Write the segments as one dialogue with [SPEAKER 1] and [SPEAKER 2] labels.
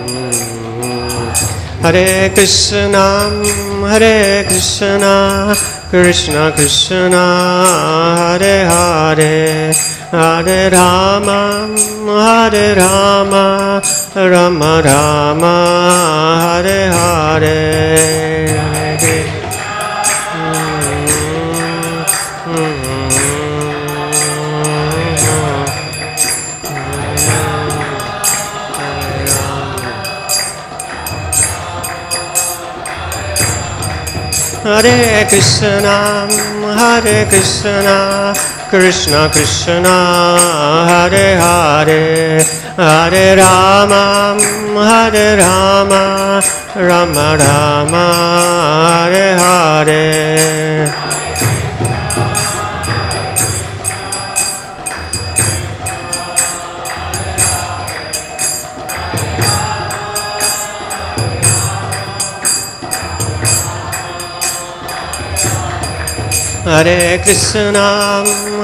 [SPEAKER 1] Hare Krishna, Krishna Krishna, Hare Hare, Hare Rama, Rama Rama, Hare Hare. Hare Krishna, Krishna Krishna, Hare Hare, Hare Rama, Rama Rama, Hare Hare. Hare Krishna,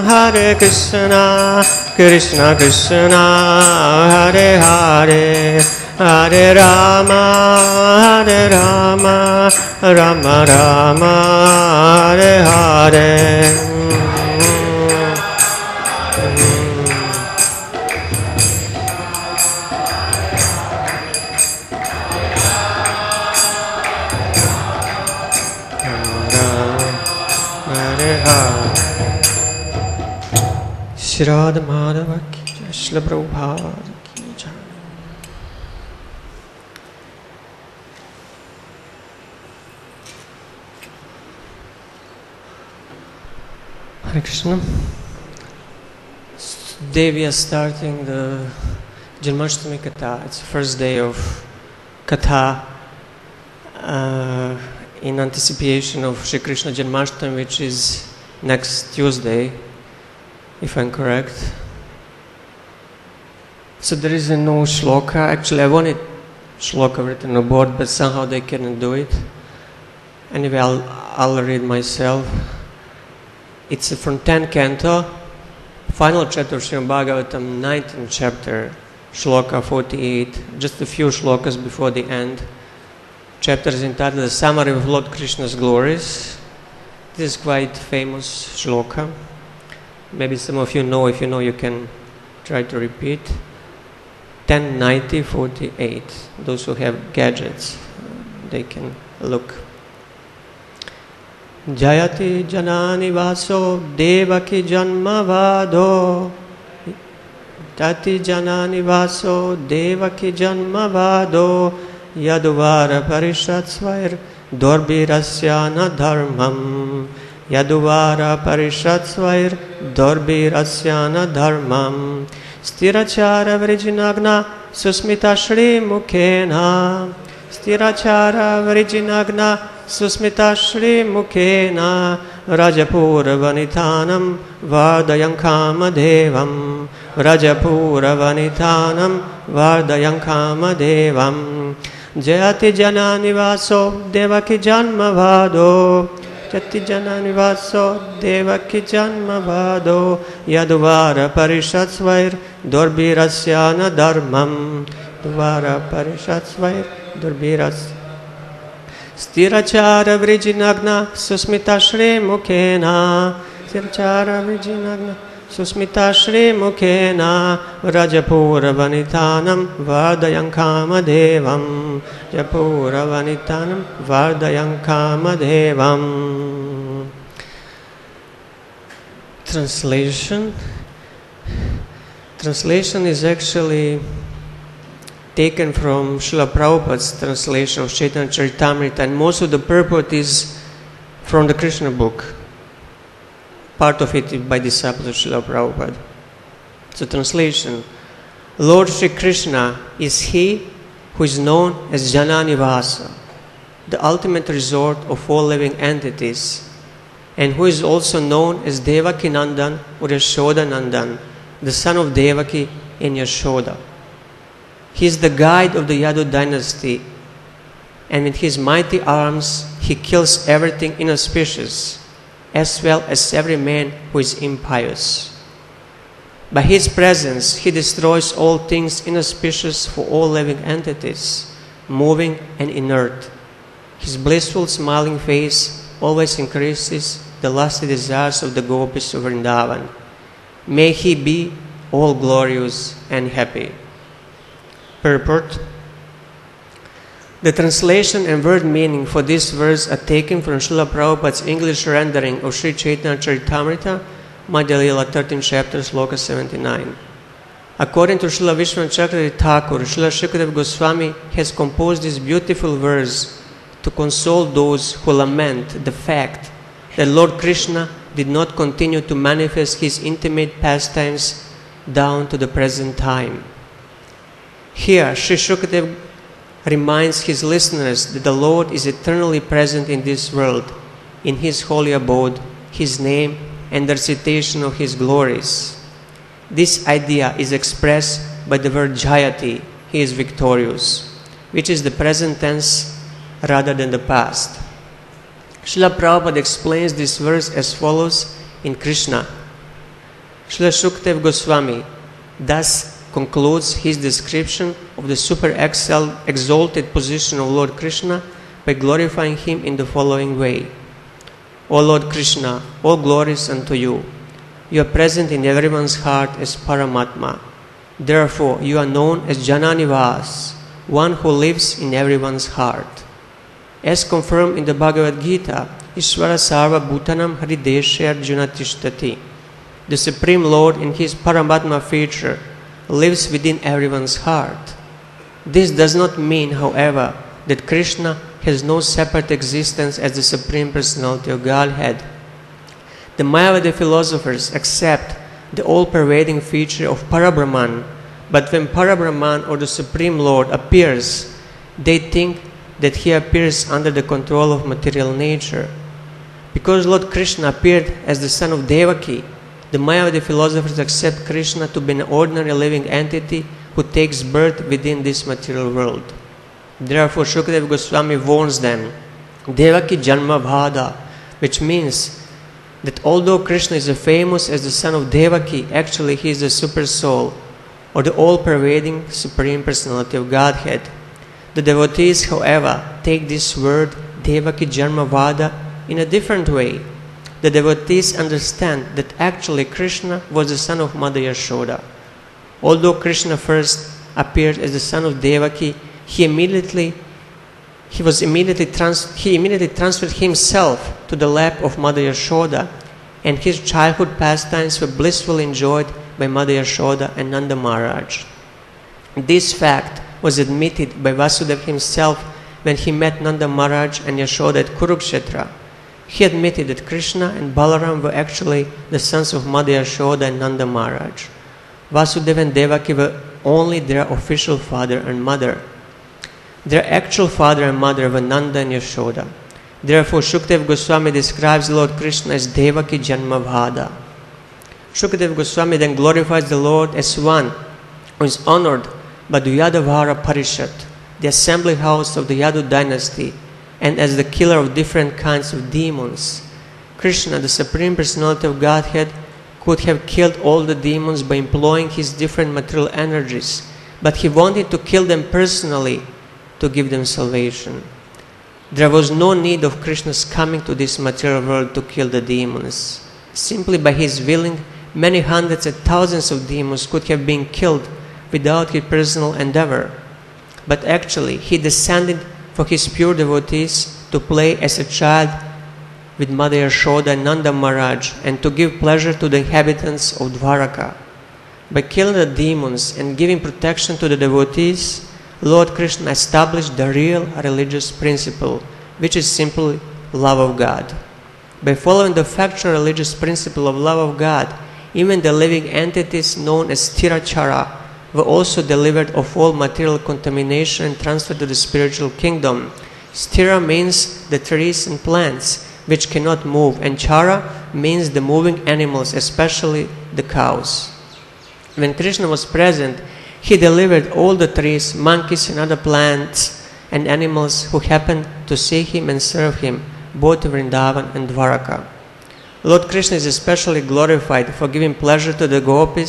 [SPEAKER 1] Krishna Krishna, Hare Hare, Hare Rama, Rama Rama, Hare Hare. Shri Radha Madhava ki jai, Shri Prabhupada ki jai. Hare Krishna. Today we are starting the Nrsimha Katha. It's the first day of Katha in anticipation of Sri Krishna Janmashtami, which is next Tuesday, if I'm correct. So there is no shloka. Actually, I wanted shloka written on the board, but somehow they couldn't do it. Anyway, I'll read myself. It's from 10th canto, final chapter of Srimad Bhagavatam, 19th chapter, shloka 48, just a few shlokas before the end. Chapter is entitled The Summary of Lord Krishna's Glories. This is quite famous shloka. Maybe some of you know. If you know, you can try to repeat. 1090-48. Those who have gadgets, they can look. Jayati janani vaso devaki janma vado. Jati janani vaso devaki janma vado. Yaduvara parishatsvair dorbirasyana dharmam. Yaduvara parishatsvair dorbirasyana dharmam. Stirachara vrijinagna susmita shri mukhena. Stirachara vrijinagna susmita shri mukhena. Rajapura vanitanam vardayankama devam. Rajapura vanitanam vardayankama devam. Jayati janani vaso devaki janma vado. Jati janani vaso devaki janma vado. Yaduvara parishatsvair dorbirasyana dharmam. Duvara parishatsvair dorbiras. Stirachara vrijinagna susmita shri mukhena. Stirachara vrijinagna susmita shri mukhena. Rajapura vanitanam vardayankama devam. Japura vanitanam vardayankama devam. Translation. Translation is actually taken from Srila Prabhupada's translation of Chaitanya Charitamrita, and most of the purport is from the Krishna book. Part of it is by disciples of Srila Prabhupada. So translation: Lord Sri Krishna is he who is known as Janani Vasa, the ultimate resort of all living entities, and who is also known as Devaki Nandan or Yashoda Nandan, the son of Devaki and Yashoda. He is the guide of the Yadu dynasty, and with his mighty arms he kills everything inauspicious, as well as every man who is impious. By his presence, he destroys all things inauspicious for all living entities, moving and inert. His blissful, smiling face always increases the lusty desires of the gopis of Vrindavan. May he be all glorious and happy. Purport. The translation and word meaning for this verse are taken from Srila Prabhupada's English rendering of Sri Chaitanya Charitamrita, Madhya Lila 13th chapter, Sloka 79. According to Srila Vishwanath Chakravarti Thakur, Srila Shukadeva Goswami has composed this beautiful verse to console those who lament the fact that Lord Krishna did not continue to manifest his intimate pastimes down to the present time. Here, Sri Shukadeva reminds his listeners that the Lord is eternally present in this world, in his holy abode, his name, and the recitation of his glories. This idea is expressed by the word Jayati, he is victorious, which is the present tense rather than the past. Srila Prabhupada explains this verse as follows in Krishna. Srila Shukadeva Goswami thus concludes his description of the super exalted position of Lord Krishna by glorifying him in the following way. O Lord Krishna, all glories unto you. You are present in everyone's heart as Paramatma. Therefore, you are known as Jananivas, one who lives in everyone's heart. As confirmed in the Bhagavad Gita, Ishvara Sarva Bhutanam Hrideshe Arjuna Tishtati. The Supreme Lord in his Paramatma feature lives within everyone's heart. This does not mean, however, that Krishna has no separate existence as the Supreme Personality of Godhead. The Mayavadi philosophers accept the all-pervading feature of Parabrahman, but when Parabrahman or the Supreme Lord appears, they think that he appears under the control of material nature. Because Lord Krishna appeared as the son of Devaki, the Mayavadi philosophers accept Krishna to be an ordinary living entity who takes birth within this material world. Therefore, Shukadeva Goswami warns them, Devaki Janma Bhada, which means that although Krishna is famous as the son of Devaki, actually he is the super soul, or the all-pervading Supreme Personality of Godhead. The devotees, however, take this word Devaki Janma Vada in a different way. The devotees understand that actually Krishna was the son of Mother Yashoda. Although Krishna first appeared as the son of Devaki, he immediately transferred himself to the lap of Mother Yashoda, and his childhood pastimes were blissfully enjoyed by Mother Yashoda and Nanda Maharaj. This fact was admitted by Vasudeva himself when he met Nanda Maharaj and Yashoda at Kurukshetra. He admitted that Krishna and Balaram were actually the sons of Mother Yashoda and Nanda Maharaj. Vasudeva and Devaki were only their official father and mother. Their actual father and mother were Nanda and Yashoda. Therefore, Shukadeva Goswami describes Lord Krishna as Devaki Janma Bhada. Shukadeva Goswami then glorifies the Lord as one who is honored by the Yadavara Parishad, the assembly house of the Yadu dynasty, and as the killer of different kinds of demons. Krishna, the Supreme Personality of Godhead, could have killed all the demons by employing his different material energies, but he wanted to kill them personally to give them salvation. There was no need of Krishna's coming to this material world to kill the demons. Simply by his willing, many hundreds and thousands of demons could have been killed without his personal endeavor. But actually, he descended for his pure devotees to play as a child with Mother Yashoda and Nanda Maharaj and to give pleasure to the inhabitants of Dwaraka. By killing the demons and giving protection to the devotees, Lord Krishna established the real religious principle, which is simply love of God. By following the factual religious principle of love of God, even the living entities known as Sthirachara were also delivered of all material contamination and transferred to the spiritual kingdom. Sthira means the trees and plants which cannot move, and Chara means the moving animals, especially the cows. When Krishna was present, he delivered all the trees, monkeys and other plants and animals who happened to see him and serve him, both in Vrindavan and Dwaraka. Lord Krishna is especially glorified for giving pleasure to the gopis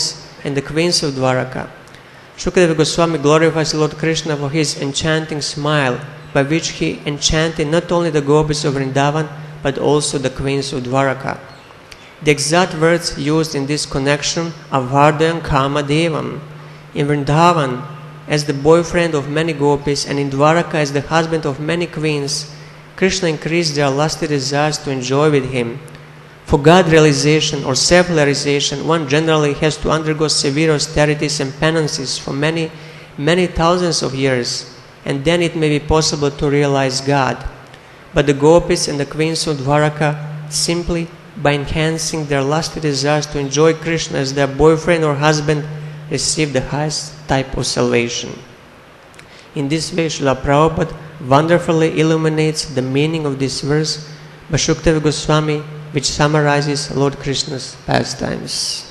[SPEAKER 1] and the queens of Dwaraka. Shukadeva Goswami glorifies Lord Krishna for his enchanting smile, by which he enchanted not only the gopis of Vrindavan, but also the queens of Dwaraka. The exact words used in this connection are Vardhan Kama Devam. In Vrindavan, as the boyfriend of many gopis, and in Dwaraka as the husband of many queens, Krishna increased their lusty desires to enjoy with him. For God realization or self-realization, one generally has to undergo severe austerities and penances for many, many thousands of years, and then it may be possible to realize God. But the gopis and the queens of Dwaraka, simply by enhancing their lusty desires to enjoy Krishna as their boyfriend or husband, receive the highest type of salvation. In this way, Srila Prabhupada wonderfully illuminates the meaning of this verse by Shukadeva Goswami, which summarizes Lord Krishna's pastimes.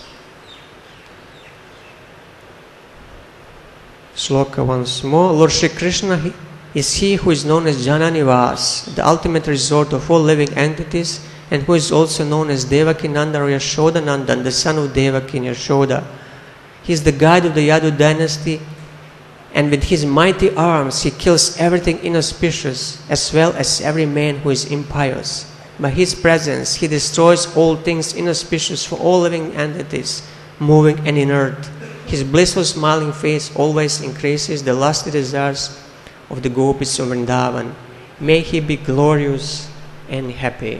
[SPEAKER 1] Shloka once more. Lord Sri Krishna is he who is known as Jananivas, the ultimate resort of all living entities, and who is also known as Devaki Nanda or Yashoda Nandan, the son of Devaki and Yashoda. He is the guide of the Yadu dynasty, and with his mighty arms he kills everything inauspicious, as well as every man who is impious. By his presence he destroys all things inauspicious for all living entities, moving and inert. His blissful smiling face always increases the lusty desires of the gopis of Vrindavan. May he be glorious and happy.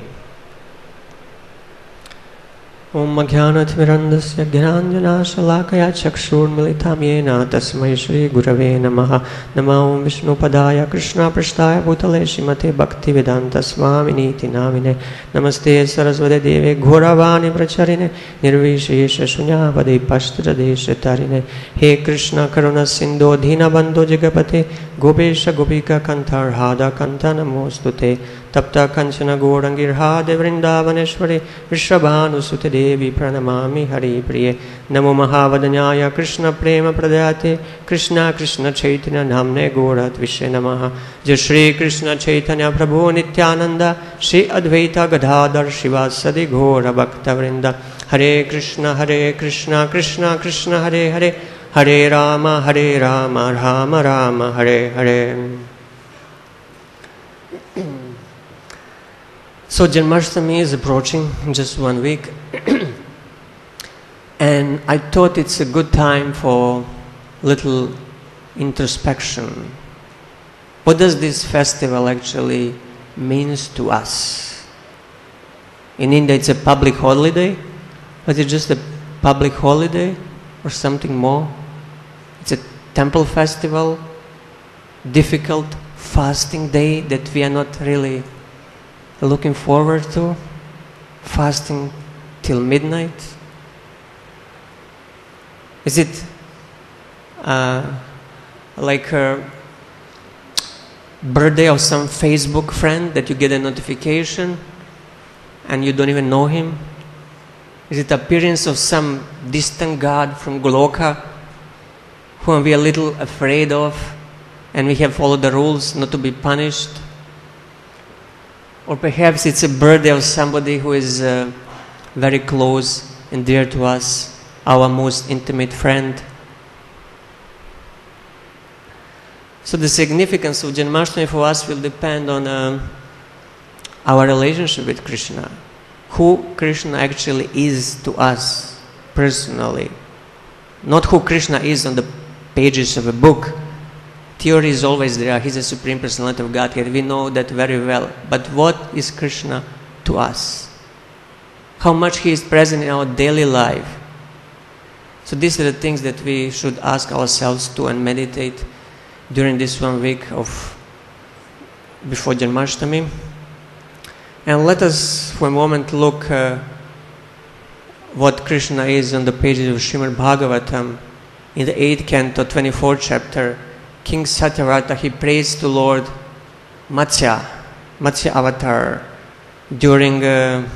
[SPEAKER 1] Om Jnanatmirandasya Jnananjanashalakaya Chakshurmilitam Yena Tasmai Shri Gurave Namaha. Namo Vishnupadaya Krishna Prashtaya Bhutale Shrimate Bhaktivedanta Swaminiti Namine. Namaste Saraswati Deve Ghoravani Pracharine Nirvishesha Shunyavadi Pashtradesh Tarine. He Krishna Karuna Sindho Dhina Bandho Jagapate Gopesha Gopika Kantar Hada Kanta Namostute Tapta Kanchana Gorangir Hade Vrindavaneshwari Vishabhanu Sute Devi Pranamami Hari Priye. Namo Mahavadanyaya Krishna Prema Pradayate Krishna Krishna Chaitanya Namne Gorat Vishe Namaha. Jai Shri Krishna Chaitanya Prabhu Nityananda Shri Advaita Gadadhar Shivasadi Ghora Bhakta Vrinda. Hare Krishna Krishna Krishna Hare Hare Hare Rama Rama Rama Hare Hare. So Janmashtami is approaching in just 1 week, and I thought it's a good time for little introspection. What does this festival actually means to us? In India it's a public holiday, but it's just a public holiday or something more? It's a temple festival, difficult fasting day that we are not really looking forward to, fasting till midnight? Is it like a birthday of some Facebook friend that you get a notification and you don't even know him? Is it appearance of some distant god from Goloka whom we are a little afraid of and we have followed the rules not to be punished? Or perhaps it's a birthday of somebody who is very close and dear to us, our most intimate friend. So the significance of Janmashtami for us will depend on our relationship with Krishna. Who Krishna actually is to us personally. Not who Krishna is on the pages of a book. Theory is always there. He's a Supreme Personality of Godhead. We know that very well. But what is Krishna to us? How much He is present in our daily life? So these are the things that we should ask ourselves to and meditate during this 1 week of before Janmashtami. And let us for a moment look what Krishna is on the pages of Srimad Bhagavatam in the 8th canto, 24th chapter. King Satyavrata, he prays to Lord Matsya Avatar during the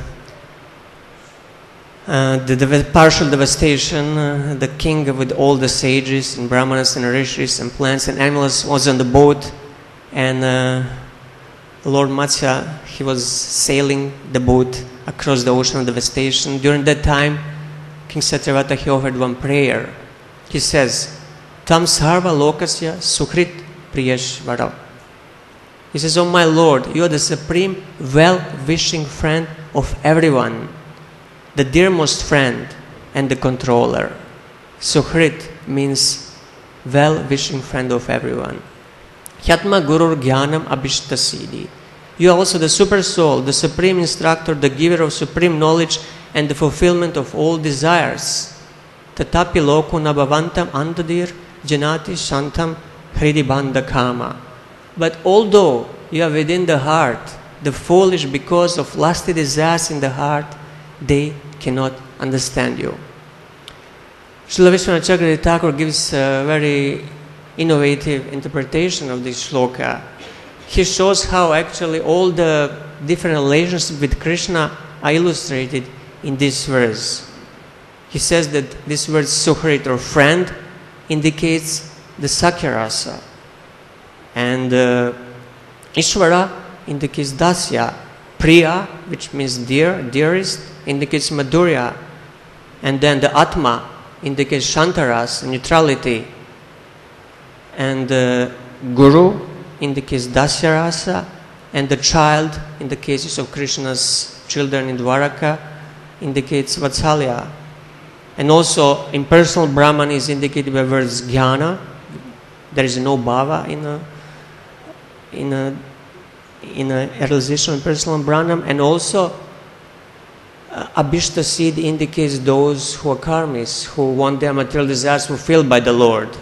[SPEAKER 1] partial devastation. The king with all the sages and brahmanas and rishis and plants and animals was on the boat, and Lord Matsya, he was sailing the boat across the ocean of devastation. During that time, King Satyavata, he offered one prayer. He says, Tam sarva lokasya sukhrit priyashvara. He says, oh my Lord, you are the supreme well-wishing friend of everyone, the dearmost friend and the controller. Sukhrit means well-wishing friend of everyone. Hyatma gurur jnanam abhishtasidi. You are also the super soul, the supreme instructor, the giver of supreme knowledge and the fulfillment of all desires. Tatapi loko nabhavantam antadir janati shantam hridibandha kama. But although you are within the heart, the foolish, because of lusty desires in the heart, they cannot understand you. Srila Vishwanath Chakravarti Thakur gives a very innovative interpretation of this shloka. He shows how actually all the different relationships with Krishna are illustrated in this verse. He says that this word sukhrit, or friend, indicates the Sakhya rasa. And Ishvara indicates dasya. Priya, which means dear, dearest, indicates madhurya. And then the Atma indicates shantaras, neutrality. And Guru indicates dasya rasa. And the child, in the cases of Krishna's children in Dwaraka, indicates vatsalya. And also impersonal Brahman is indicated by words jnana. There is no bhava in a realization of personal Brahman. And also abhishta seed indicates those who are karmis, who want their material desires fulfilled by the Lord.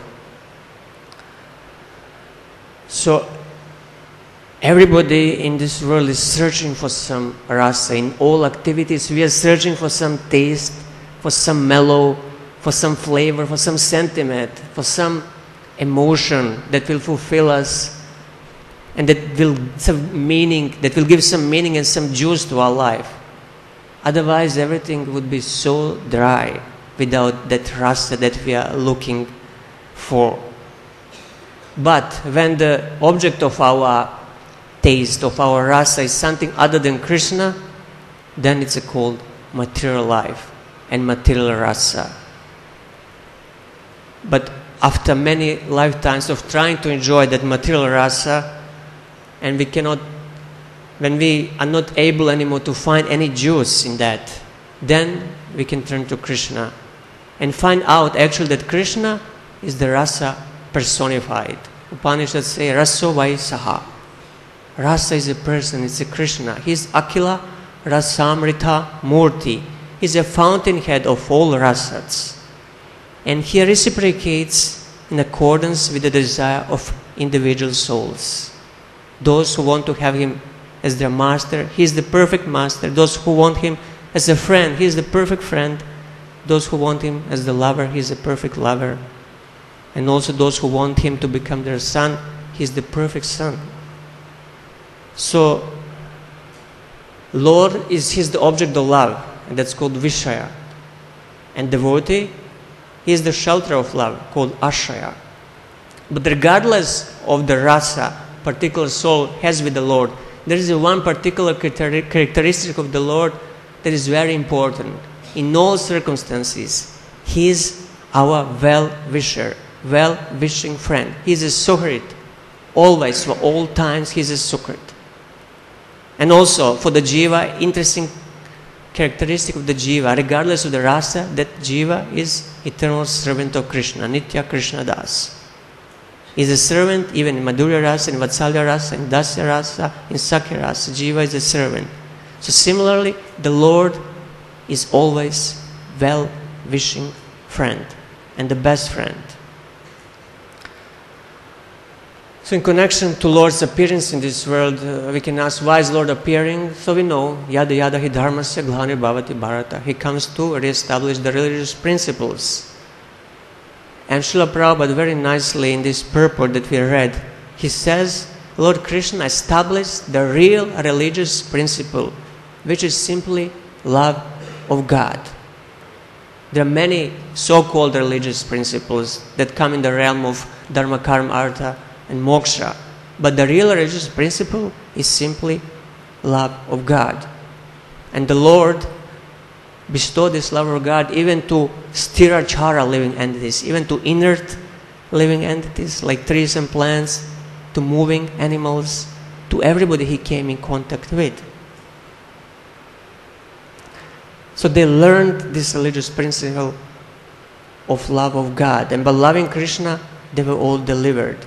[SPEAKER 1] So everybody in this world is searching for some rasa. In all activities we are searching for some taste, for some mellow, for some flavor, for some sentiment, for some emotion that will fulfill us and that will some meaning, that will give some meaning and some juice to our life. Otherwise everything would be so dry without that rasa that we are looking for. But when the object of our taste, of our rasa, is something other than Krishna, then it's called material life and material rasa. But after many lifetimes of trying to enjoy that material rasa, and when we are not able anymore to find any juice in that, then we can turn to Krishna and find out actually that Krishna is the rasa personified. Upanishads say raso vai saha. Rasa is a person, it's a Krishna. He is Akila Rasamrita Murti. He is a fountainhead of all rasas. And he reciprocates in accordance with the desire of individual souls. Those who want to have him as their master, he is the perfect master. Those who want him as a friend, he is the perfect friend. Those who want him as the lover, he is the perfect lover. And also those who want him to become their son, he is the perfect son. So, Lord is the object of love, and that's called Vishaya. And devotee, he is the shelter of love, called Ashraya. But regardless of the rasa particular soul has with the Lord, there is one particular characteristic of the Lord that is very important. In all circumstances, he is our well-wisher, well-wishing friend. He is a sukhrit. Always, for all times, he is a sukhrit. And also, for the jiva, interesting characteristic of the jiva, regardless of the rasa, that jiva is eternal servant of Krishna, Nitya Krishna Das. He is a servant even in Madhurya rasa, in Vatsalya rasa, in Dasya rasa, in Sakhya rasa. Jiva is a servant. So similarly, the Lord is always well-wishing friend and the best friend. So in connection to Lord's appearance in this world, we can ask, why is Lord appearing? So we know, yada yada hi dharmasya glani bhavati bharata. He comes to re-establish the religious principles. And Srila Prabhupada very nicely in this purport that we read, he says, Lord Krishna established the real religious principle, which is simply love of God. There are many so-called religious principles that come in the realm of dharma, karma, artha, and moksha. But the real religious principle is simply love of God. And the Lord bestow this love of God even to sthirachara living entities, even to inert living entities like trees and plants, to moving animals, to everybody he came in contact with. So they learned this religious principle of love of God, and by loving Krishna, they were all delivered.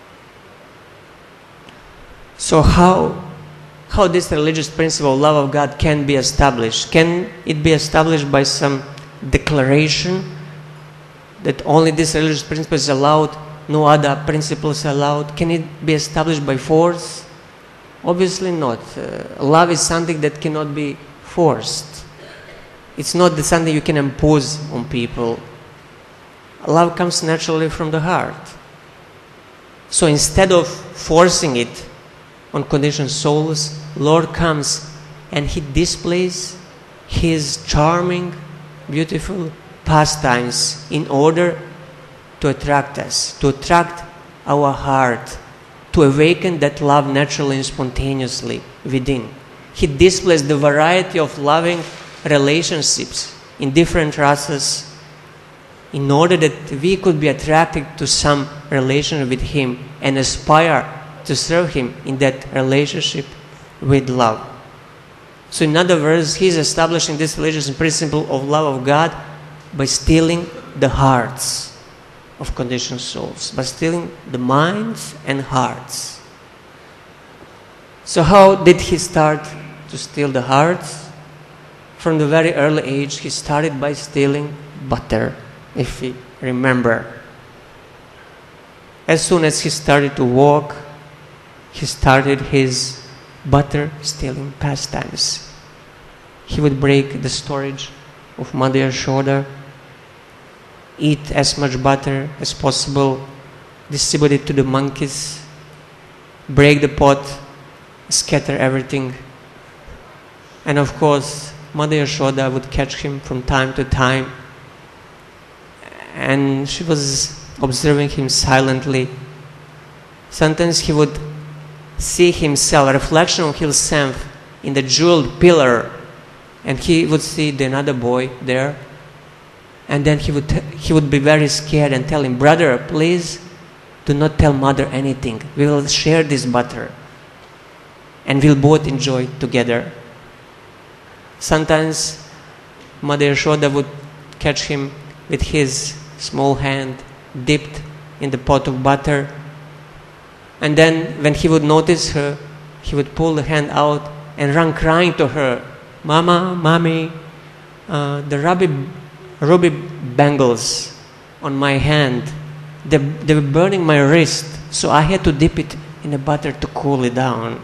[SPEAKER 1] So how this religious principle of love of God can be established? Can it be established by some declaration that only this religious principle is allowed, no other principles are allowed? Can it be established by force? Obviously not. Love is something that cannot be forced. It's not something you can impose on people. Love comes naturally from the heart. So instead of forcing it on conditioned souls, Lord comes and He displays His charming, beautiful pastimes in order to attract us, to attract our heart, to awaken that love naturally and spontaneously within. He displays the variety of loving relationships in different races in order that we could be attracted to some relation with Him and aspire to serve Him in that relationship with love. So in other words, He is establishing this religious principle of love of God by stealing the hearts of conditioned souls, by stealing the minds and hearts. So how did He start to steal the hearts? From the very early age, He started by stealing butter, if we remember. As soon as He started to walk, He started His butter stealing pastimes. He would break the storage of Mother Yashoda, eat as much butter as possible, distribute it to the monkeys, break the pot, scatter everything. And of course, Mother Yashoda would catch him from time to time, and she was observing him silently. Sometimes he would see himself, a reflection of himself in the jeweled pillar, and he would see another boy there, and then he would be very scared and tell him, "Brother, please do not tell mother anything. We will share this butter and we'll both enjoy it together." Sometimes Mother Yashoda would catch him with his small hand dipped in the pot of butter, and then when he would notice her, he would pull the hand out and run crying to her, "Mama, Mommy, the ruby bangles on my hand, they were burning my wrist, so I had to dip it in the butter to cool it down."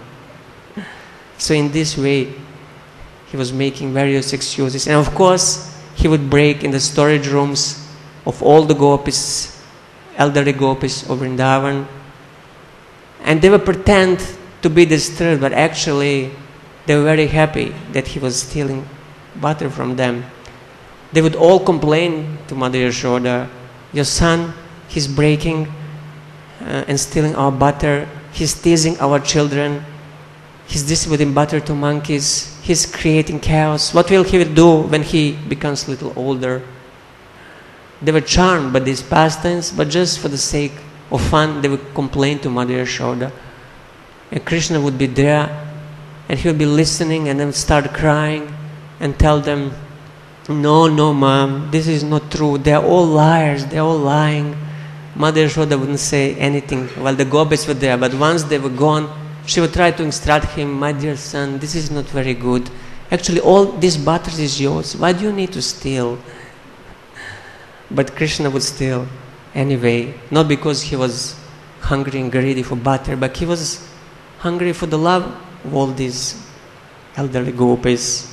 [SPEAKER 1] So in this way, he was making various excuses. And of course, he would break in the storage rooms of all the gopis, elderly gopis of Vrindavan. And they would pretend to be disturbed, but actually they were very happy that he was stealing butter from them. They would all complain to Mother Yashoda, "Your son, he's breaking and stealing our butter. He's teasing our children. He's distributing butter to monkeys. He's creating chaos. What will he do when he becomes a little older?" They were charmed by these pastimes, but just for the sake of fun, they would complain to Mother Yashoda. And Krishna would be there, and he would be listening, and then start crying and tell them, "No, no, Mom, this is not true. They are all liars. They are all lying." Mother Yashoda wouldn't say anything while the gopis were there, but once they were gone, she would try to instruct him, "My dear son, this is not very good. Actually, all this butter is yours. Why do you need to steal?" But Krishna would steal anyway, not because he was hungry and greedy for butter, but he was hungry for the love of all these elderly gopis.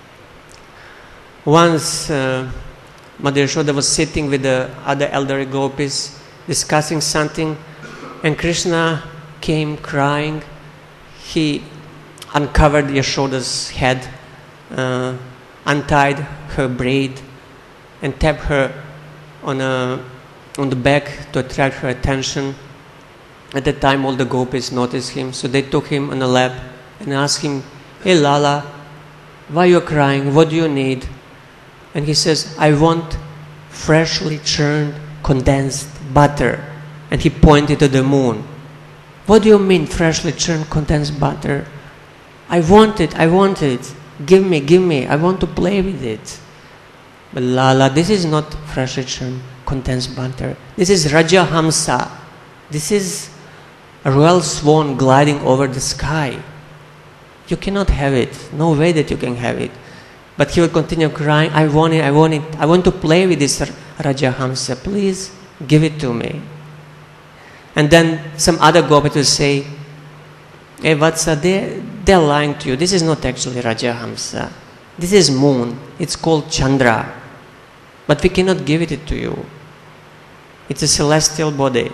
[SPEAKER 1] Once Mother Yashoda was sitting with the other elderly gopis discussing something, and Krishna came crying. He uncovered Yashoda's head, untied her braid, and tapped her on the back to attract her attention. At that time, all the gopis noticed him, so they took him on a lap and asked him, "Hey Lala, why are you crying? What do you need?" And he says, I want freshly churned condensed butter. And he pointed to the moon. What do you mean, freshly churned condensed butter? I want it, I want it. Give me, I want to play with it. But Lala, this is not freshly churned condensed butter. This is Rajahamsa. This is a royal swan gliding over the sky. You cannot have it. No way that you can have it. But he would continue crying, I want it, I want it. I want to play with this Rajahamsa. Please give it to me. And then some other gopis will say, hey Vatsa, they're lying to you. This is not actually Rajahamsa. This is moon. It's called Chandra. But we cannot give it to you. It's a celestial body.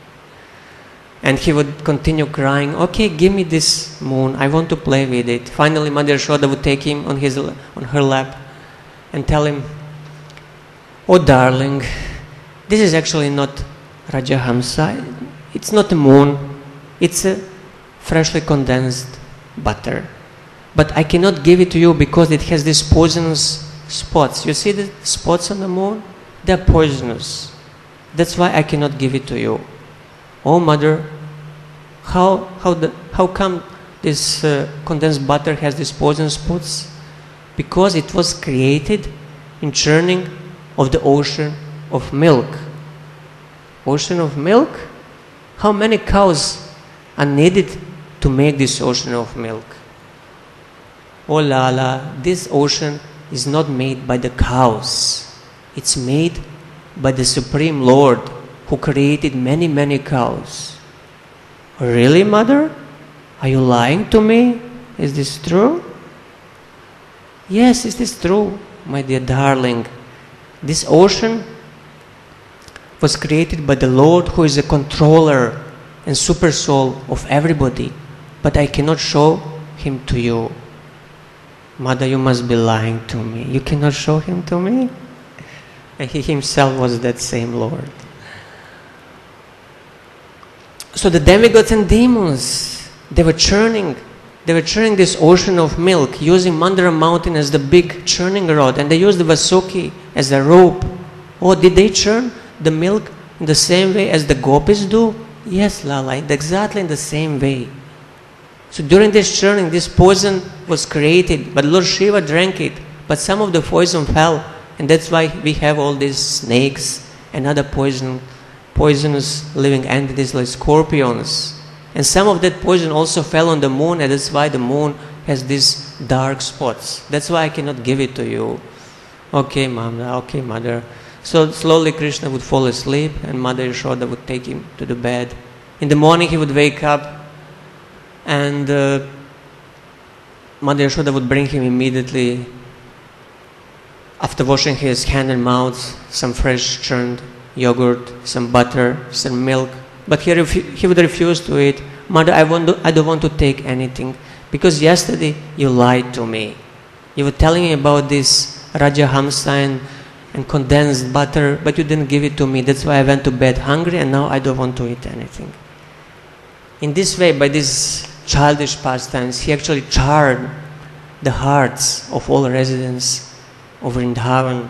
[SPEAKER 1] And he would continue crying, okay, give me this moon. I want to play with it. Finally, Mother Yashoda would take him on her lap and tell him, oh darling, this is actually not Rajahamsa. It's not a moon. It's a freshly condensed butter. But I cannot give it to you because it has these poisonous spots. You see the spots on the moon? They're poisonous. That's why I cannot give it to you. Oh mother, how come this condensed butter has these poison spots? Because it was created in churning of the ocean of milk. Ocean of milk? How many cows are needed to make this ocean of milk? Oh Lala, this ocean is not made by the cows. It's made by the Supreme Lord who created many, many cows. Really, mother? Are you lying to me? Is this true? Yes, it is true, my dear darling. This ocean was created by the Lord who is a controller and super soul of everybody, but I cannot show him to you. Mother, you must be lying to me. You cannot show him to me? And he himself was that same Lord. So the demigods and demons, they were churning this ocean of milk, using Mandara mountain as the big churning rod, and they used the Vasuki as a rope. Oh, did they churn the milk in the same way as the gopis do? Yes, Lala, exactly in the same way. So during this churning, this poison was created, but Lord Shiva drank it, but some of the poison fell, and that's why we have all these snakes and other poisonous living entities like scorpions. And some of that poison also fell on the moon, and that's why the moon has these dark spots. That's why I cannot give it to you. Okay, Mama, okay, Mother. So slowly Krishna would fall asleep, and Mother Yashoda would take him to the bed. In the morning he would wake up, and Mother Yashoda would bring him immediately, after washing his hand and mouth, some fresh churned yogurt, some butter, some milk. But he would refuse to eat. Mother, I don't want to take anything, because yesterday you lied to me. You were telling me about this Rajahamsa and condensed butter, but you didn't give it to me. That's why I went to bed hungry, and now I don't want to eat anything. In this way, by these childish pastimes, he actually charred the hearts of all residents of Vrindavan.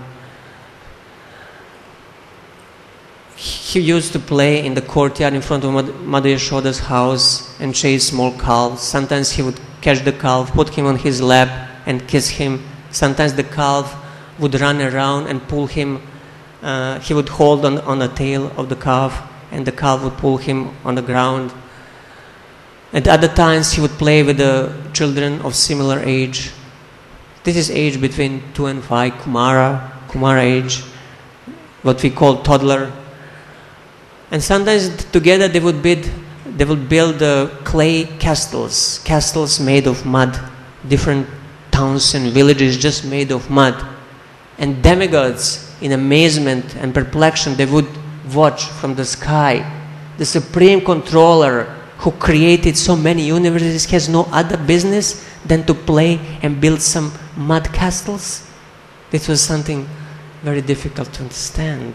[SPEAKER 1] He used to play in the courtyard in front of Mother Yashoda's house and chase small calves. Sometimes he would catch the calf, put him on his lap and kiss him. Sometimes the calf would run around and pull him. He would hold on the tail of the calf, and the calf would pull him on the ground. At other times he would play with the children of similar age. This is age between 2 and 5, Kumara age, what we call toddler. And sometimes together they would build clay castles made of mud, different towns and villages just made of mud. And demigods, in amazement and perplexion, they would watch from the sky. The supreme controller who created so many universes has no other business than to play and build some mud castles. This was something very difficult to understand.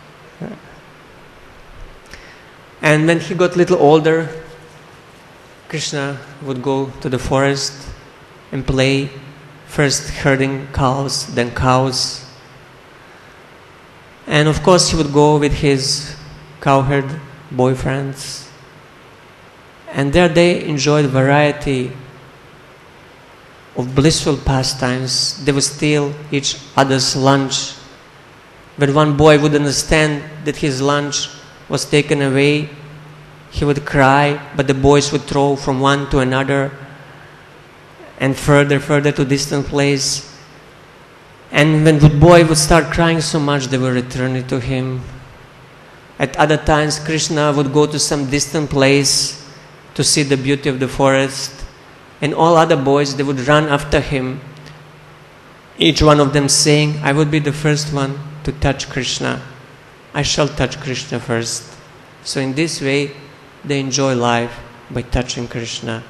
[SPEAKER 1] And when he got a little older, Krishna would go to the forest and play, first herding cows, then cows, And of course he would go with his cowherd boyfriends, and there they enjoyed variety of blissful pastimes. They would steal each other's lunch. When one boy would understand that his lunch was taken away, he would cry, but the boys would throw from one to another and further to distant place. And when the boy would start crying so much, they would return it to him. At other times, Krishna would go to some distant place to see the beauty of the forest, and all other boys, they would run after him, each one of them saying, I would be the first one to touch Krishna. I shall touch Krishna first. So in this way, they enjoy life by touching Krishna.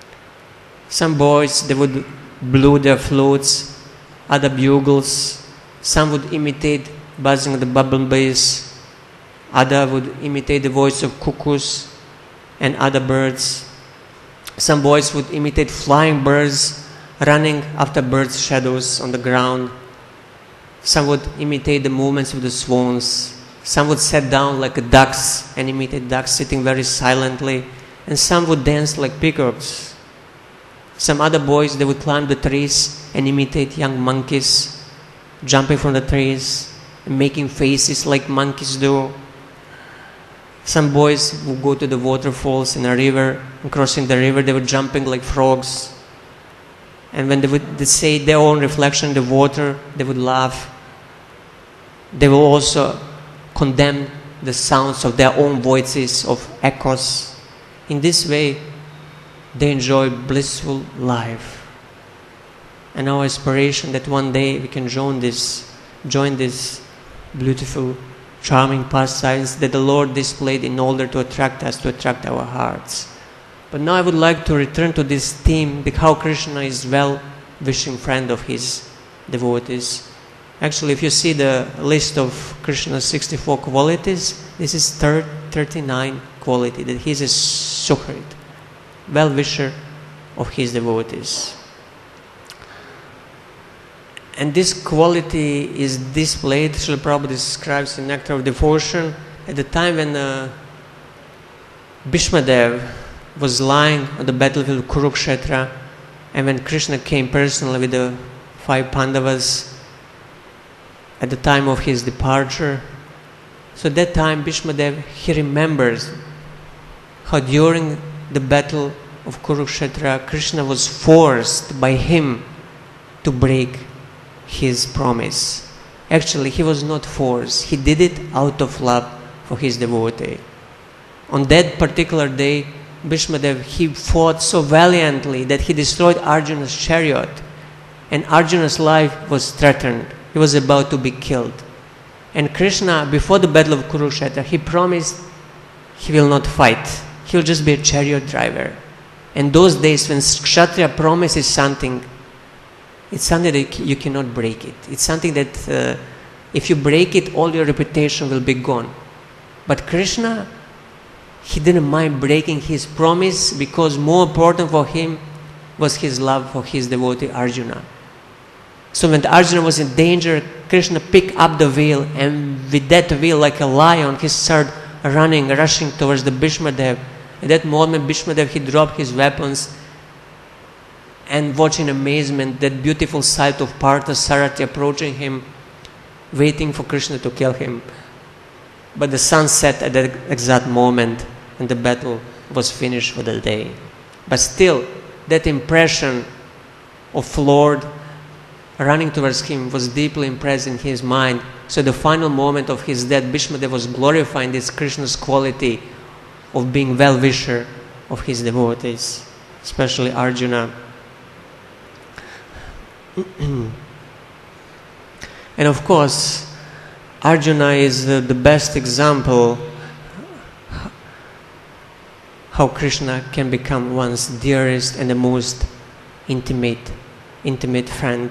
[SPEAKER 1] Some boys, they would blow their flutes, other bugles. Some would imitate buzzing of the bumblebees. Other would imitate the voice of cuckoos and other birds. Some boys would imitate flying birds, running after birds' shadows on the ground. Some would imitate the movements of the swans. Some would sit down like ducks and imitate ducks sitting very silently. And some would dance like peacocks. Some other boys, they would climb the trees and imitate young monkeys, jumping from the trees and making faces like monkeys do. Some boys would go to the waterfalls in a river, and crossing the river, they were jumping like frogs. And when they would say their own reflection in the water, they would laugh. They will also condemn the sounds of their own voices, of echoes. In this way, they enjoy blissful life. And our aspiration that one day we can join this beautiful, charming pastimes that the Lord displayed in order to attract us, to attract our hearts. But now I would like to return to this theme, how Krishna is well-wishing friend of his devotees. Actually, if you see the list of Krishna's 64 qualities, this is 39 quality, that he is a suhrit, well-wisher of his devotees. And this quality is displayed, Srila Prabhupada describes in Nectar of Devotion, at the time when Bhishmadev was lying on the battlefield of Kurukshetra, and when Krishna came personally with the 5 Pandavas at the time of his departure. So at that time, Bhishmadev, he remembers how during the battle of Kurukshetra, Krishna was forced by him to break his promise. Actually, he was not forced. He did it out of love for his devotee. On that particular day, Bhishmadev, he fought so valiantly that he destroyed Arjuna's chariot, and Arjuna's life was threatened. He was about to be killed. And Krishna, before the battle of Kurukshetra, he promised he will not fight. He will just be a chariot driver. And those days when Kshatriya promises something, it's something that you cannot break it. It's something that if you break it, all your reputation will be gone. But Krishna, he didn't mind breaking his promise, because more important for him was his love for his devotee Arjuna. So when Arjuna was in danger, Krishna picked up the wheel, and with that wheel, like a lion, he started running, rushing towards the Bhishmadev. At that moment, Bhishmadev, he dropped his weapons and watched in amazement that beautiful sight of Partha Sarathi approaching him, waiting for Krishna to kill him. But the sun set at that exact moment, and the battle was finished for the day. But still, that impression of Lord running towards him was deeply impressed in his mind. So the final moment of his death, Bhishmadev was glorifying this Krishna's quality of being well-wisher of his devotees, especially Arjuna. And of course, Arjuna is the best example how Krishna can become one's dearest and the most intimate friend.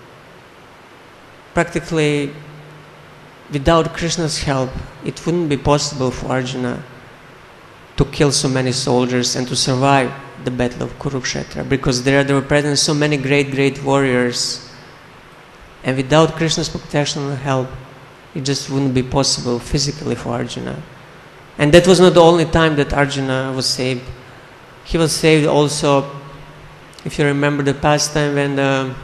[SPEAKER 1] Practically, without Krishna's help, it wouldn't be possible for Arjuna to kill so many soldiers and to survive the battle of Kurukshetra, because there were present so many great warriors, and without Krishna's protection and help, It just wouldn't be possible physically for Arjuna. And that was not the only time that Arjuna was saved. He was saved also, if you remember the past time when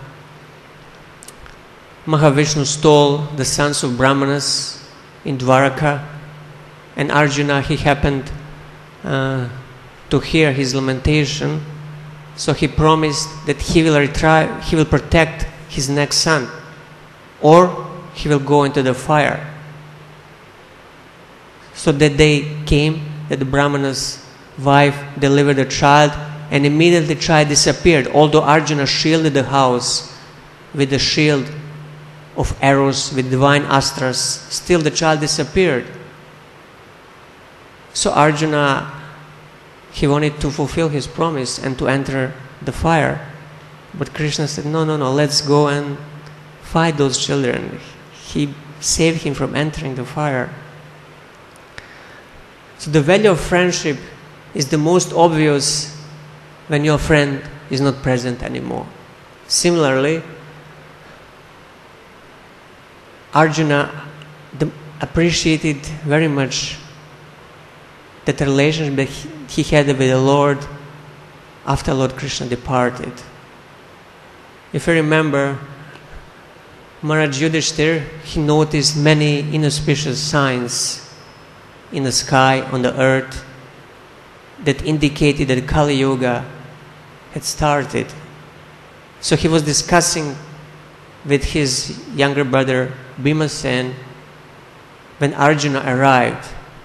[SPEAKER 1] Mahavishnu stole the sons of Brahmanas in Dwaraka, and Arjuna, he happened to hear his lamentation, so he promised that he will protect his next son, or he will go into the fire. So that day came that the Brahmana's wife delivered a child, and immediately the child disappeared. Although Arjuna shielded the house with the shield of arrows, with divine astras, still the child disappeared. So Arjuna, he wanted to fulfill his promise and to enter the fire. But Krishna said, no, let's go and fight those children. He saved him from entering the fire. So the value of friendship is the most obvious when your friend is not present anymore. Similarly, Arjuna appreciated very much that relationship that he had with the Lord after Lord Krishna departed. If you remember, Maharaj Yudhishthira, he noticed many inauspicious signs in the sky, on the earth, that indicated that Kali Yuga had started. So he was discussing with his younger brother Bhimasen when Arjuna arrived.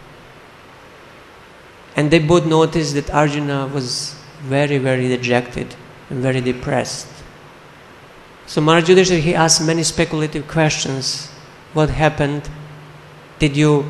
[SPEAKER 1] And they both noticed that Arjuna was very, very dejected and very depressed. So Maharaj Yudhishthira, he asked many speculative questions. What happened? Did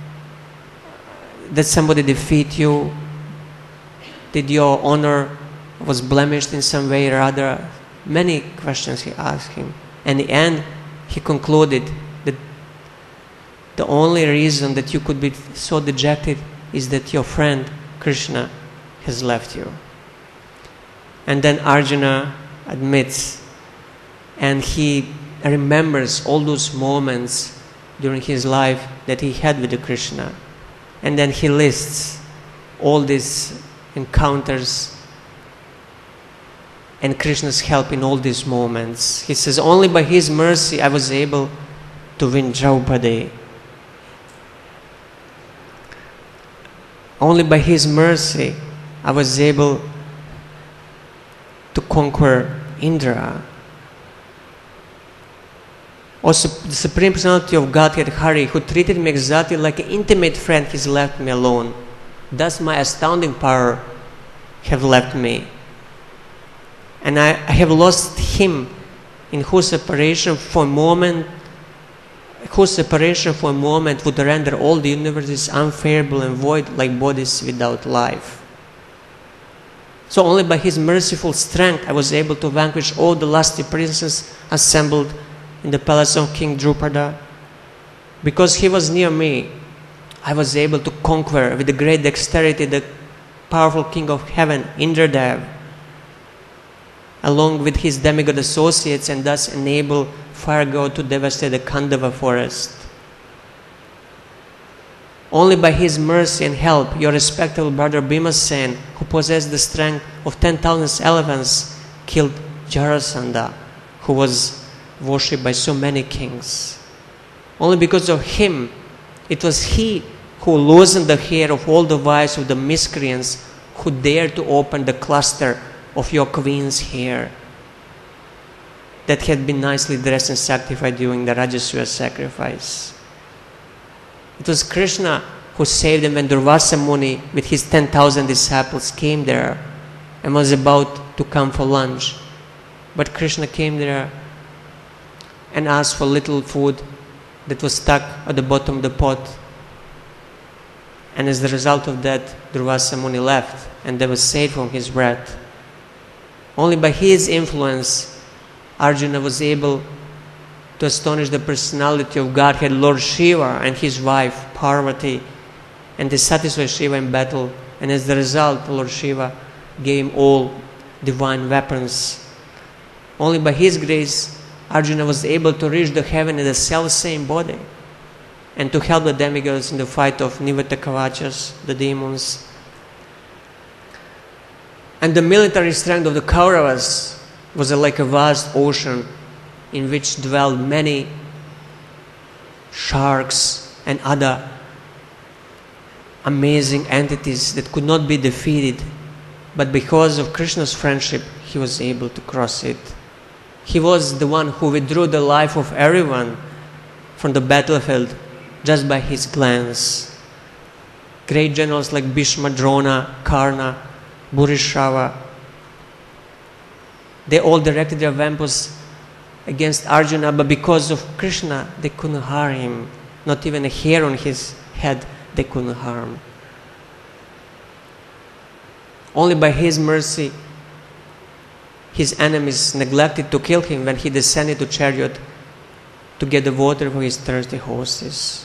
[SPEAKER 1] somebody defeat you? Did your honor was blemished in some way or other? Many questions he asked him. And in the end, he concluded that the only reason that you could be so dejected is that your friend Krishna has left you. And then Arjuna admits, and he remembers all those moments during his life that he had with the Krishna. And then he lists all these encounters and Krishna's help in all these moments. He says, only by his mercy I was able to win Draupadi. Only by his mercy I was able to conquer Indra. Also, the Supreme Personality of Godhead, Hari, who treated me exactly like an intimate friend, has left me alone. Thus my astounding power have left me. And I have lost him, in whose separation for a moment would render all the universes unfavorable and void like bodies without life. So only by his merciful strength I was able to vanquish all the lusty princes assembled in the palace of King Drupada. Because he was near me, I was able to conquer with great dexterity the powerful king of heaven, Indradev, along with his demigod associates, and thus enable fire god to devastate the Khandava forest. Only by his mercy and help, your respectable brother Bhimasen, who possessed the strength of 10,000 elephants, killed Jarasandha, who was worshipped by so many kings. Only because of him, it was he who loosened the hair of all the wives of the miscreants who dared to open the cluster of your queen's hair that had been nicely dressed and sacrificed during the Rajasuya sacrifice. It was Krishna who saved them when Durvasa Muni with his 10,000 disciples came there and was about to come for lunch. But Krishna came there and asked for little food that was stuck at the bottom of the pot. And as the result of that, Durvasa Muni left and they were saved from his wrath. Only by his influence, Arjuna was able to astonish the personality of Godhead, Lord Shiva, and his wife, Parvati, and to satisfy Shiva in battle. And as the result, Lord Shiva gave him all divine weapons. Only by his grace, Arjuna was able to reach the heaven in the self-same body. and to help the demigods in the fight of Nivatakavachas, the demons. And the military strength of the Kauravas was like a vast ocean in which dwelled many sharks and other amazing entities that could not be defeated. But because of Krishna's friendship, he was able to cross it. He was the one who withdrew the life of everyone from the battlefield just by his glance. Great generals like Bhishma, Drona, Karna, Bhurishrava, they all directed their weapons against Arjuna, but because of Krishna, they couldn't harm him. Not even a hair on his head they couldn't harm. Only by his mercy, his enemies neglected to kill him when he descended to chariot to get the water for his thirsty horses.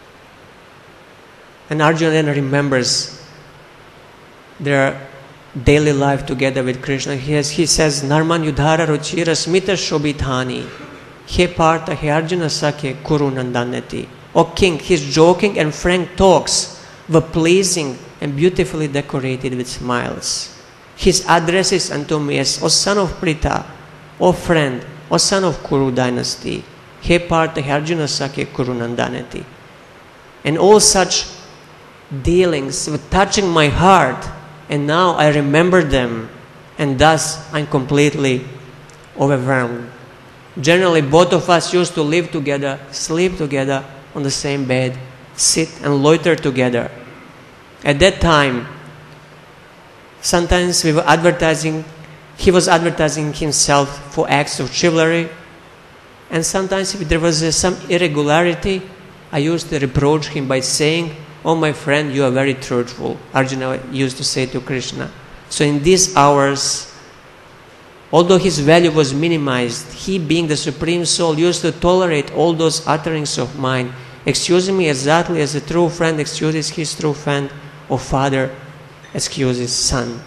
[SPEAKER 1] And Arjuna then remembers their daily life together with Krishna. He says, Narman yudhara ruchira smita shobithani, he partha he Arjuna sakhe kuru nandaneti. O king, his joking and frank talks were pleasing and beautifully decorated with smiles. His addresses unto me as, O son of Pritha, O friend, O son of Kuru dynasty, he partha he Arjuna sakhe kuru nandaneti. And all such dealings were touching my heart, and now I remember them, and thus I'm completely overwhelmed. Generally, both of us used to live together, sleep together on the same bed, sit and loiter together. At that time, sometimes we were advertising, he was advertising himself for acts of chivalry, and sometimes if there was some irregularity, I used to reproach him by saying, Oh my friend, you are very truthful, Arjuna used to say to Krishna. So in these hours, although his value was minimized, he being the Supreme Soul used to tolerate all those utterings of mine, excusing me exactly as a true friend excuses his true friend, or father excuses son.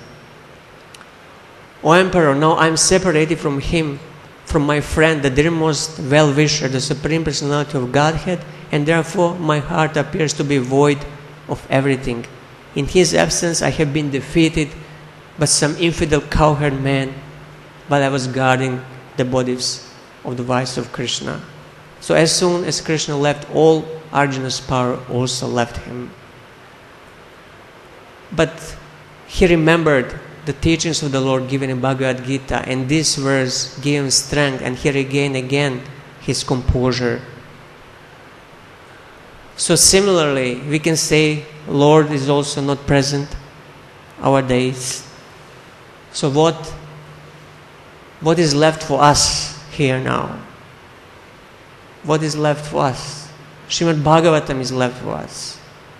[SPEAKER 1] O Emperor, now I am separated from him, from my friend, the dearmost well-wisher, the Supreme Personality of Godhead, and therefore my heart appears to be void of everything. In his absence I have been defeated by some infidel cowherd man while I was guarding the bodies of the wives of Krishna. So as soon as Krishna left, all Arjuna's power also left him. But he remembered the teachings of the Lord given in Bhagavad Gita, and this verse gave him strength, and he regained again his composure. So similarly, we can say Lord is also not present our days. So what is left for us here now? What is left for us? Srimad Bhagavatam is left for us.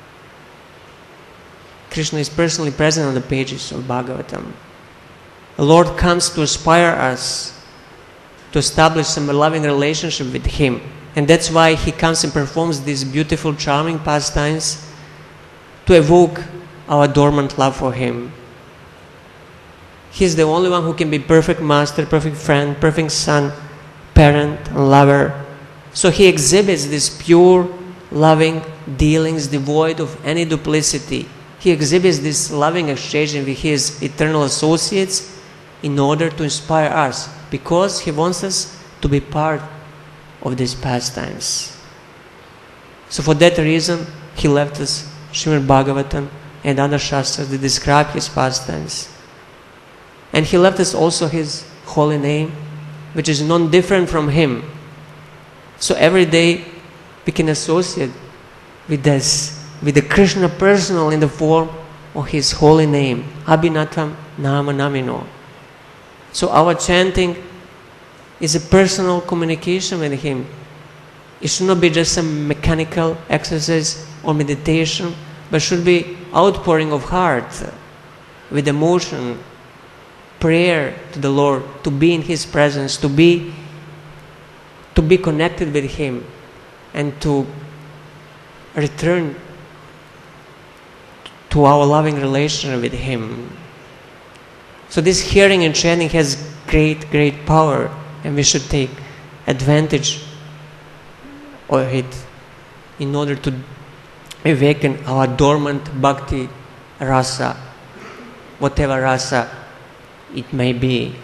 [SPEAKER 1] Krishna is personally present on the pages of Bhagavatam. The Lord comes to inspire us to establish some loving relationship with Him. And that's why He comes and performs these beautiful, charming pastimes to evoke our dormant love for Him. He's the only one who can be perfect master, perfect friend, perfect son, parent, and lover. So He exhibits these pure, loving dealings devoid of any duplicity. He exhibits this loving exchange with His eternal associates in order to inspire us, because He wants us to be part of these pastimes. So for that reason, He left us Srimad Bhagavatam and other Shastras that describe His pastimes. And He left us also His holy name, which is non-different from Him. So every day we can associate with this, with the Krishna personal in the form of His holy name, Abhinatam Nama Namino. So our chanting is a personal communication with Him. It should not be just some mechanical exercise or meditation, but should be outpouring of heart, with emotion, prayer to the Lord, to be in His presence, to be connected with Him, and to return to our loving relation with Him. So this hearing and chanting has great, great power, and we should take advantage of it. in order to awaken our dormant bhakti rasa, whatever rasa it may be.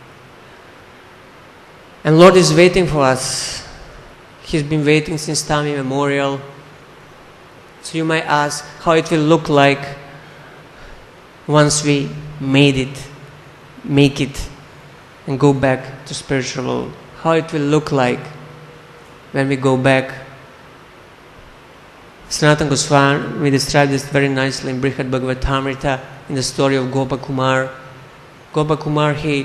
[SPEAKER 1] And Lord is waiting for us. He's been waiting since time immemorial. So you might ask how it will look like once we make it and go back to spiritual world. How it will look like when we go back. Sanatana Goswami described this very nicely in Brihad Bhagavatamrita in the story of Gopakumar. Gopakumar, he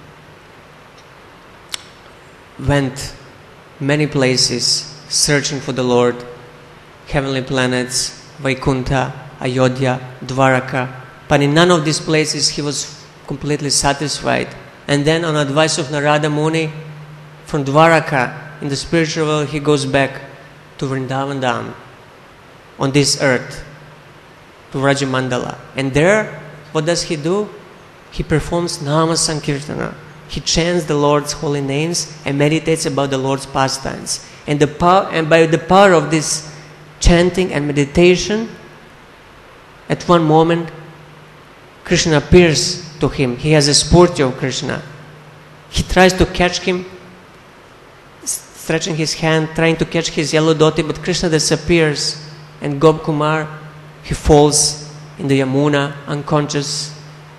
[SPEAKER 1] went many places searching for the Lord, heavenly planets, Vaikuntha, Ayodhya, Dwaraka. But in none of these places he was completely satisfied. And then on advice of Narada Muni, from Dwaraka, in the spiritual world, he goes back to Vrindavan Dham, on this earth, to Rajamandala. And there, what does he do? He performs Nama Sankirtana. He chants the Lord's holy names and meditates about the Lord's pastimes. And by the power of this chanting and meditation, at one moment, Krishna appears to him. He has a spurti of Krishna. He tries to catch him, stretching his hand, trying to catch his yellow dhoti, but Krishna disappears. And Gopakumar, he falls in the Yamuna, unconscious.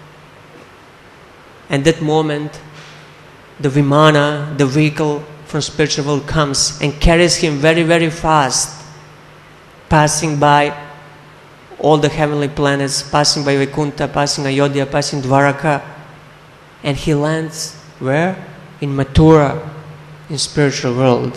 [SPEAKER 1] And that moment, the Vimana, the vehicle from spiritual world, comes and carries him very, very fast, passing by all the heavenly planets, passing by Vaikuntha, passing Ayodhya, passing Dwaraka. And he lands where? In Mathura, in spiritual world.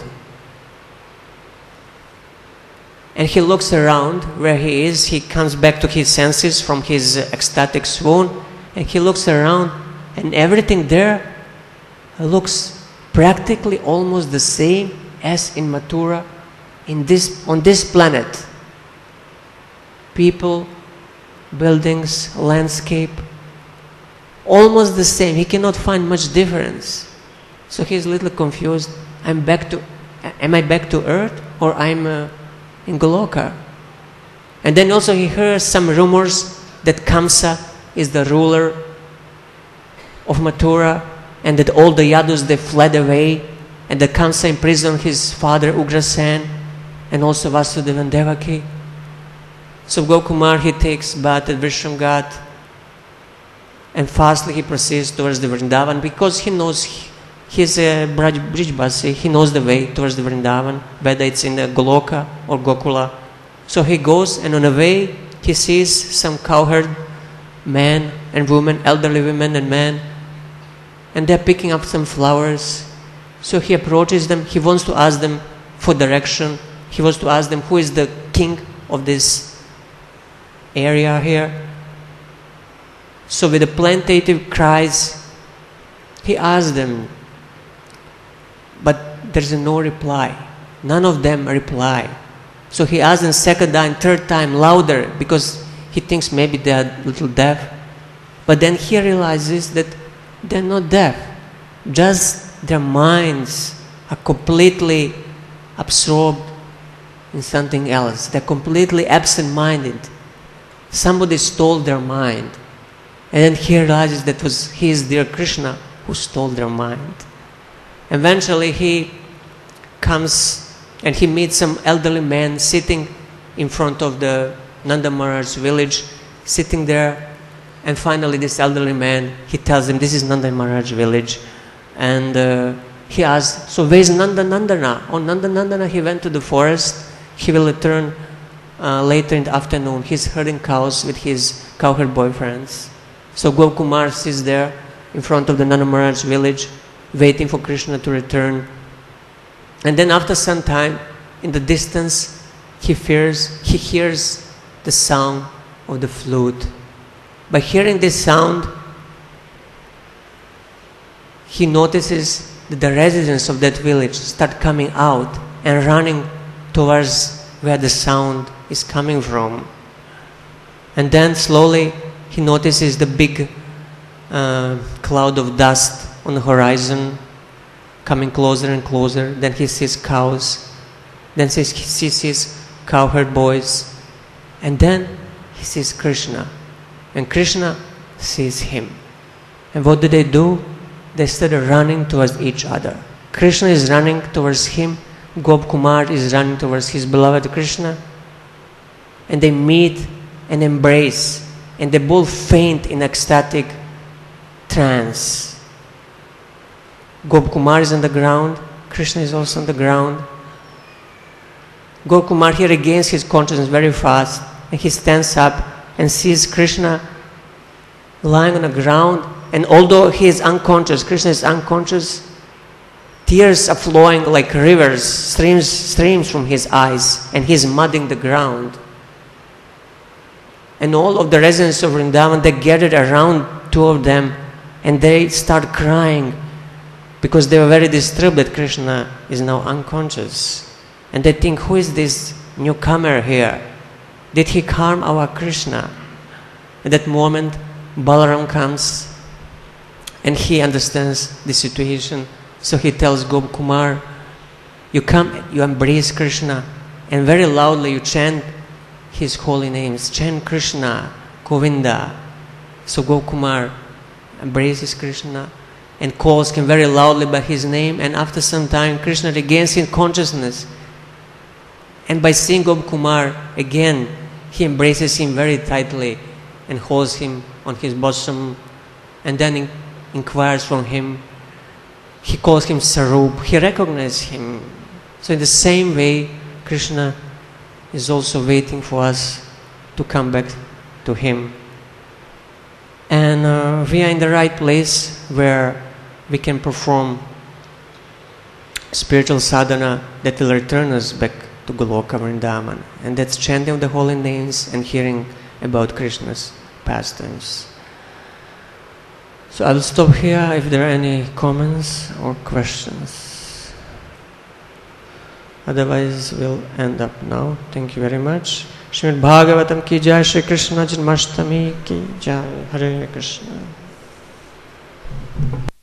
[SPEAKER 1] And he looks around where he is. He comes back to his senses from his ecstatic swoon. And he looks around, and everything there looks practically almost the same as in Mathura, on this planet. People, buildings, landscape, almost the same. He cannot find much difference. So he's a little confused. Am I back to earth, or I'm in Goloka? And then also he hears some rumors that Kamsa is the ruler of Mathura, and that all the Yadus, they fled away, and that Kamsa imprisoned his father Ugrasen, and also Vasudeva and Devaki. So Gopakumar, he takes bath at Vishramghat, and fastly he proceeds towards the Vrindavan, because he knows he's a Brijbasi, he knows the way towards the Vrindavan, whether it's in the Goloka or Gokula. So he goes, and on the way he sees some cowherd men and women, elderly women and men, and they're picking up some flowers. So he approaches them, he wants to ask them for direction, he wants to ask them who is the king of this area here. So with the plaintive cries, he asks them, but there's no reply. None of them reply. So he asks them second time, third time, louder, because he thinks maybe they are a little deaf. But then he realizes that they're not deaf. Just their minds are completely absorbed in something else. They're completely absent-minded. Somebody stole their mind. And then he realizes that was his dear Krishna who stole their mind. Eventually he comes and he meets some elderly man sitting in front of the Nanda Maharaj's village, sitting there. And finally this elderly man, he tells him, this is Nanda Maharaj's village. And he asks, so where is Nanda Nandana? On Nanda Nandana he went to the forest. He will return later in the afternoon. He's herding cows with his cowherd boyfriends. So Gopakumar sits there in front of the Nanda Maharaj's village, waiting for Krishna to return. And then after some time, in the distance, he hears the sound of the flute. By hearing this sound, he notices that the residents of that village start coming out and running towards where the sound is coming from. And then slowly he notices the big cloud of dust on the horizon coming closer and closer. Then he sees cows. Then he sees cowherd boys. And then he sees Krishna. And Krishna sees him. And what do? They started running towards each other. Krishna is running towards him. Gop Kumar is running towards his beloved Krishna. And they meet and embrace. And they both faint in ecstatic trance. Gop Kumar is on the ground. Krishna is also on the ground. Gop Kumar here regains his consciousness very fast. And he stands up and sees Krishna lying on the ground. And although he is unconscious, Krishna is unconscious, tears are flowing like rivers, streams from his eyes. And he is mudding the ground. And all of the residents of Vrindavan, they gathered around two of them and they start crying because they were very disturbed that Krishna is now unconscious. And they think, who is this newcomer here? Did he harm our Krishna? At that moment, Balaram comes and he understands the situation. So he tells Gop Kumar, you come, you embrace Krishna and very loudly you chant his holy names. Chant Krishna, Govinda. So Gop Kumar embraces Krishna and calls him very loudly by his name. And after some time, Krishna regains his consciousness. And by seeing Gop Kumar again, he embraces him very tightly and holds him on his bosom. And then inquires from him. He calls him Sarup. He recognizes him. So in the same way, Krishna is also waiting for us to come back to him. And we are in the right place where we can perform spiritual sadhana that will return us back to Goloka Vrindavan. And that's chanting of the holy names and hearing about Krishna's pastimes. So I'll stop here if there are any comments or questions. Otherwise, we'll end up now. Thank you very much. Srimad Bhagavatam ki jai, Shri Krishna Janmashtami ki jai. Hare Krishna.